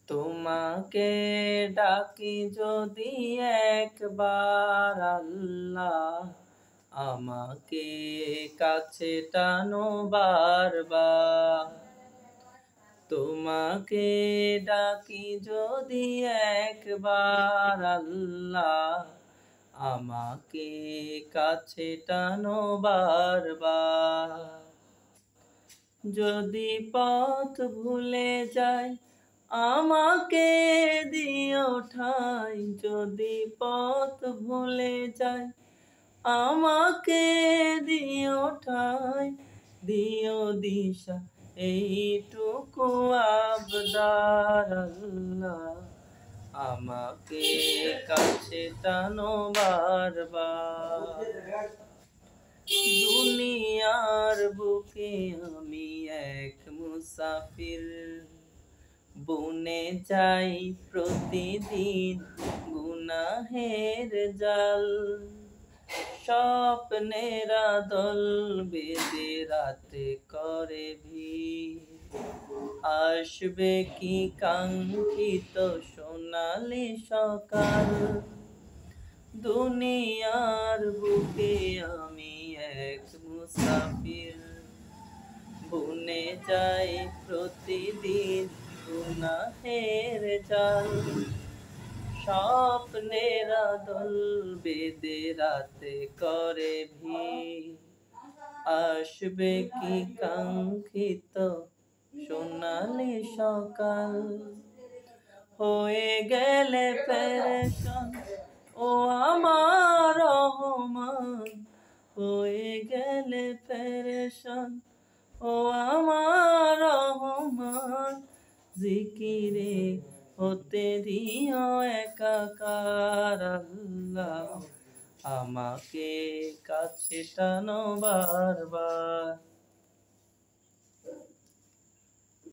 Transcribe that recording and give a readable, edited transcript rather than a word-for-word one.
তোমাকে ডাকি যদি একবার আল্লাহ, আমাকে কাছে টানো বারবার। তোমাকে ডাকি যদি একবার আল্লাহ, আমাকে কাছে টানো বারবার। যদি পথ ভুলে যাই আমাকে দিও ঠাই, যদি পথ ভুলে যাই আমাকে দিও ঠাই, দিও দিশা এইটুকু আবদার আল্লাহ, আমাকে কাছে টানো বারবার। দুনিয়ার বুকে আমি এক মুসাফির, বুনে যাই প্রতিদিন গুনাহের জাল। স্বপ্নেরা দল বেঁধে রাতে করে ভিড়, আসবে কি কাঙ্ক্ষিত সোনালি সকাল। দুনিয়ার বুকে আমি এক মুসাফির, বুনে যাই প্রতিদিন গুনাহের জাল। স্বপ্নেরা দল বেঁধে রাতে করে ভিড়, আসবে কি কাঙ্ক্ষিত সোনালি সকাল। হয়ে গেলে পেরেশান ও আমার রহমান, হয়ে গেলে পেরেশান ও আমার রহমান। জিকিরে হতে দিও একাকার আল্লাহ, আমাকে কাছে টানো বারবার।